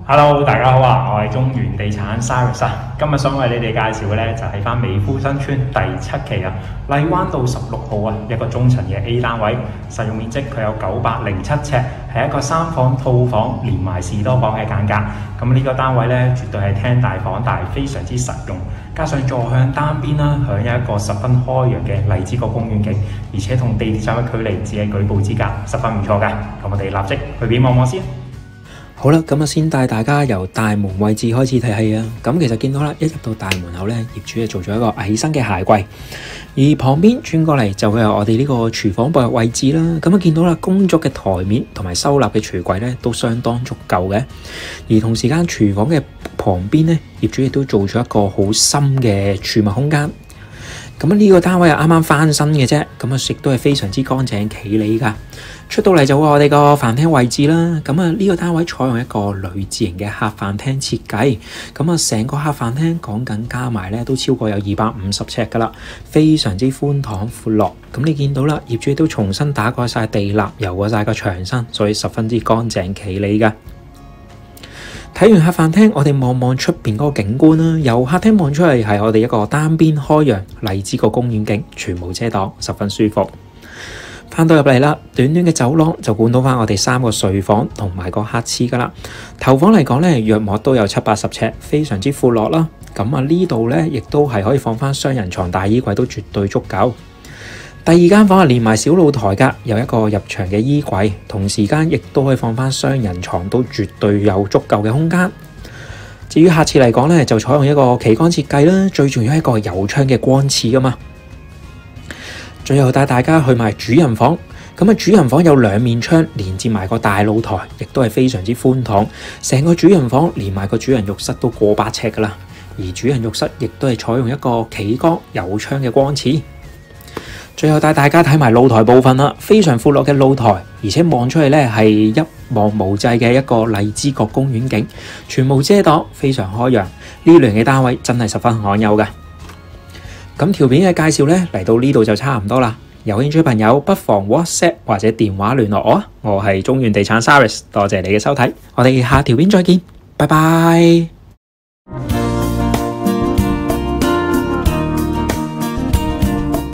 Hello，大家好啊！我係中原地產 Cyrus 啊。今日想為你哋介紹嘅咧就係翻美孚新村第7期啊，荔灣道16號啊，一個中層嘅 A 單位，實用面積佢有907尺，係一個3房套房連埋士多房嘅間隔。咁呢個單位咧絕對係廳大房大，非常之實用，加上坐向單邊啦，享有一個十分開揚嘅荔枝角公園景，而且同地鐵站嘅距離只係舉步之隔，十分唔錯㗎。咁我哋立即去邊望望先。 好啦，咁先帶大家由大門位置開始睇戲啊。咁其實見到啦，一入到大門口咧，業主係做咗一個矮身嘅鞋櫃，而旁邊轉過嚟就會有我哋呢個廚房步入位置啦。咁見到啦，工作嘅台面同埋收納嘅櫥櫃咧都相當足夠嘅。而同時間廚房嘅旁邊咧，業主亦都做咗一個好深嘅儲物空間。咁呢個單位係啱啱翻新嘅啫，咁亦都係非常之乾淨企理㗎。出到嚟就會我哋個飯廳位置啦。咁呢個單位採用一個鋁字形嘅客飯廳設計。咁成個客飯廳講緊加埋咧都超過有250尺㗎啦，非常之寬敞闊落。咁你見到啦，業主都重新打過晒地蠟，油過晒個牆身，所以十分之乾淨企理㗎。睇完客飯廳，我哋望望出邊嗰個景觀啦。由客廳望出嚟係我哋一個單邊開揚荔枝角公園景，全無遮擋，十分舒服。翻到入嚟啦，短短嘅走廊就管到翻我哋3個睡房同埋個客廁噶啦。頭房嚟講咧，約莫都有70-80尺，非常之闊落啦。咁呢度咧，亦都係可以放翻雙人床、大衣櫃都絕對足夠。第二間房係連埋小露台㗎，有一個入牆嘅衣櫃，同時間亦都可以放翻雙人床，都絕對有足夠嘅空間。至於客廁嚟講咧，就採用一個旗杆設計啦，最重要係一個有窗嘅光廁㗎嘛。最後帶大家去埋主人房，咁主人房有2面窗連接埋個大露台，亦都係非常之寬敞。成個主人房連埋個主人浴室都過百尺㗎啦，而主人浴室亦都係採用一個企缸有窗嘅光廁。最後帶大家睇埋露台部分啦，非常闊落嘅露台，而且望出去咧係一望無際嘅一個荔枝角公園景，全無遮擋，非常開揚。呢類嘅單位真係十分罕有嘅。咁條片嘅介紹咧嚟到呢度就差唔多啦。有興趣朋友不妨 WhatsApp 或者電話聯絡我啊。我係中原地產 Cyrus，多謝你嘅收睇，我哋下條片再見，拜拜。